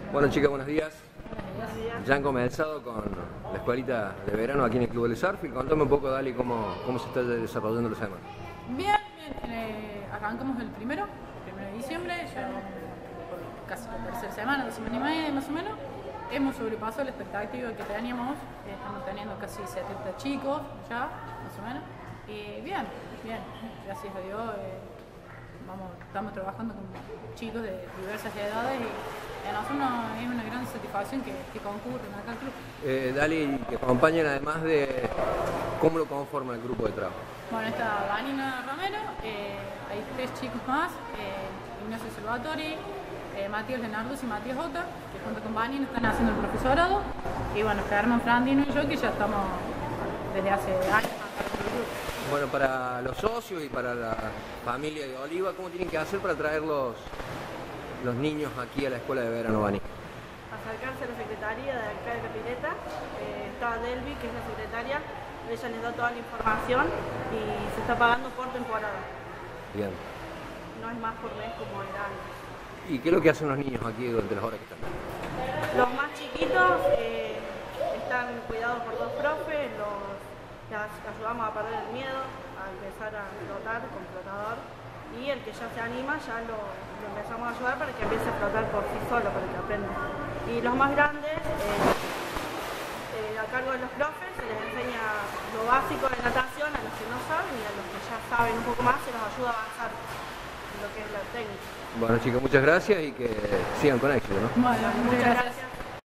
Bueno, chicas, buenos días. Buenos días. Ya han comenzado con la escuelita de verano aquí en el Club del Sarfield. Contame un poco, Dali, cómo se está desarrollando la semana. Bien, bien. Arrancamos el 1 de diciembre, ya vamos por casi la tercera semana, 2 semanas y media más o menos. Hemos sobrepasado la expectativa que teníamos, estamos teniendo casi 70 chicos ya, más o menos. Y bien, gracias a Dios. Estamos trabajando con chicos de diversas edades y a nosotros es una gran satisfacción que concurren acá al club. Dali, que acompañan además de cómo lo conforma el grupo de trabajo. Bueno, está Vanina Romero, hay 3 chicos más, Ignacio Salvatori, Matías Lenarduz y Matías Jota, que junto con Vanina están haciendo el profesorado, y bueno, Germán Frandino y yo, que ya estamos desde hace años acá en el grupo. Bueno, para los socios y para la familia de Oliva, ¿cómo tienen que hacer para traer los niños aquí a la escuela de verano, Vani? Acercarse a la secretaría de acá de Capileta, está Delvi, que es la secretaria, ella les da toda la información y se está pagando por temporada. Bien. No es más por mes como era antes. ¿Y qué es lo que hacen los niños aquí durante las horas que están? Los más chiquitos están cuidados por 2 profes, les ayudamos a perder el miedo, a empezar a flotar con flotador, y el que ya se anima ya lo empezamos a ayudar para que empiece a flotar por sí solo, para que aprenda. Y los más grandes, a cargo de los profes, se les enseña lo básico de natación a los que no saben, y a los que ya saben un poco más se los ayuda a avanzar en lo que es la técnica. Bueno, chicos, muchas gracias y que sigan con éxito, ¿no? Bueno, muchas gracias.